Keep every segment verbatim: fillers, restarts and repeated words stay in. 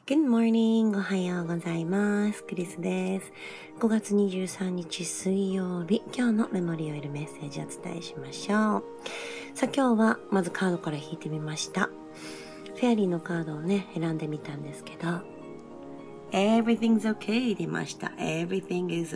Good morning! おはようございます。クリスです。ごがつにじゅうさんにち水曜日、今日のメモリーを得るメッセージをお伝えしましょう。さあ今日はまずカードから引いてみました。フェアリーのカードをね、選んでみたんですけど、Everything's okay 出ました。Everything is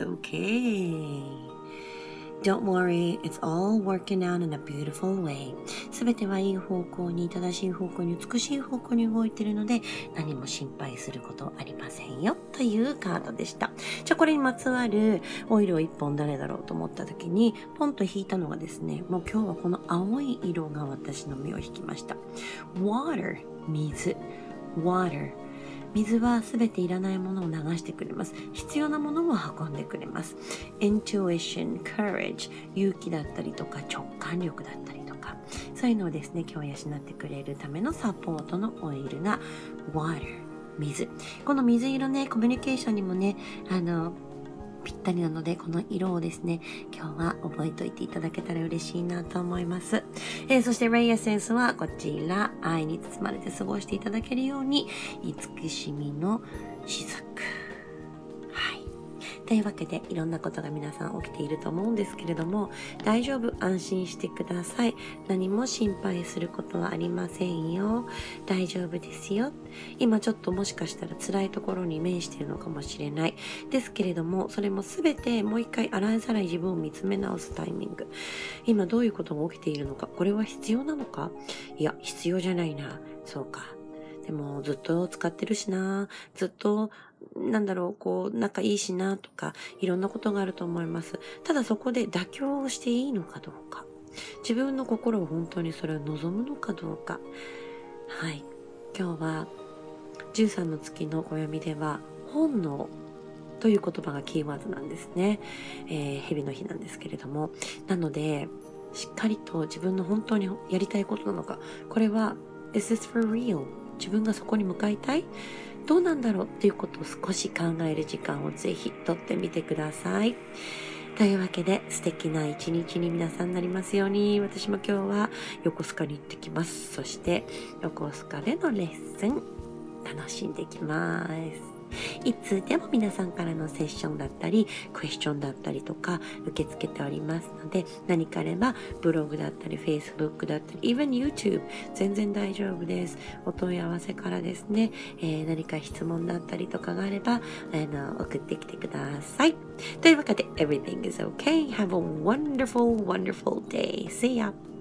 okay.Don't worry, it's all working out in a beautiful way. すべてはいい方向に、正しい方向に、美しい方向に動いているので、何も心配することありませんよ。というカードでした。じゃあこれにまつわるオイルを一本誰だろうと思った時に、ポンと引いたのがですね、もう今日はこの青い色が私の目を引きました。Water、水。Water。水はすべていらないものを流してくれます。必要なものを運んでくれます。Intuition, courage、勇気だったりとか直感力だったりとか、そういうのをですね、今日養ってくれるためのサポートのオイルが water、水。この水色ね、コミュニケーションにもね、あの、ぴったりなので、この色をですね、今日は覚えておいていただけたら嬉しいなと思います。えー、そしてレイエッセンスはこちら、愛に包まれて過ごしていただけるように、慈しみの雫。はい。というわけで、いろんなことが皆さん起きていると思うんですけれども、大丈夫、安心してください。何も心配することはありませんよ。大丈夫ですよ。今ちょっともしかしたら辛いところに面しているのかもしれない。ですけれども、それもすべてもう一回洗いざらい自分を見つめ直すタイミング。今どういうことが起きているのか、これは必要なのか？いや、必要じゃないな。そうか。でもずっと使ってるしな、ずっとなんだろう、こう仲いいしなとか、いろんなことがあると思います。ただそこで妥協をしていいのかどうか、自分の心を本当にそれを望むのかどうか。はい。今日はじゅうさんの月の暦では本能という言葉がキーワードなんですね。えー、蛇の日なんですけれども、なのでしっかりと自分の本当にやりたいことなのか、これは Is this for real？自分がそこに向かいたい？どうなんだろうっていうことを少し考える時間をぜひとってみてください。というわけで素敵な一日に皆さんなりますように。私も今日は横須賀に行ってきます。そして横須賀でのレッスン楽しんできます。いつでも皆さんからのセッションだったりクエスチョンだったりとか受け付けておりますので、何かあればブログだったり Facebook だったり even YouTube 全然大丈夫です。お問い合わせからですね、えー、何か質問だったりとかがあればあの送ってきてください。というわけで Everything is okay. Have a wonderful wonderful day. See ya!